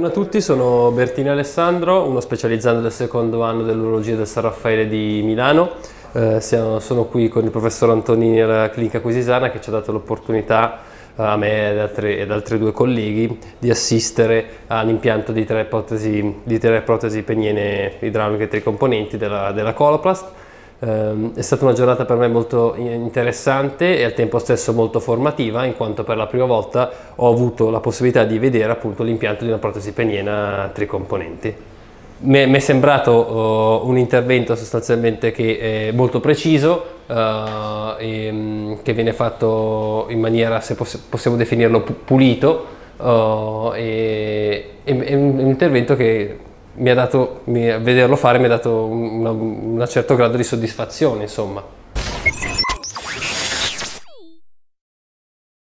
Buongiorno a tutti, sono Bertini Alessandro, uno specializzando del secondo anno dell'urologia del San Raffaele di Milano. Sono qui con il professor Antonini alla Clinica Quisisana, che ci ha dato l'opportunità a me ed altri due colleghi di assistere all'impianto di tre protesi peniene idrauliche tricomponenti della Coloplast. È stata una giornata per me molto interessante e al tempo stesso molto formativa, in quanto per la prima volta ho avuto la possibilità di vedere appunto l'impianto di una protesi peniena tricomponenti. Mi è sembrato un intervento sostanzialmente che è molto preciso, che viene fatto in maniera, se possiamo definirlo, pulito, è un intervento che vederlo fare mi ha dato un certo grado di soddisfazione, insomma.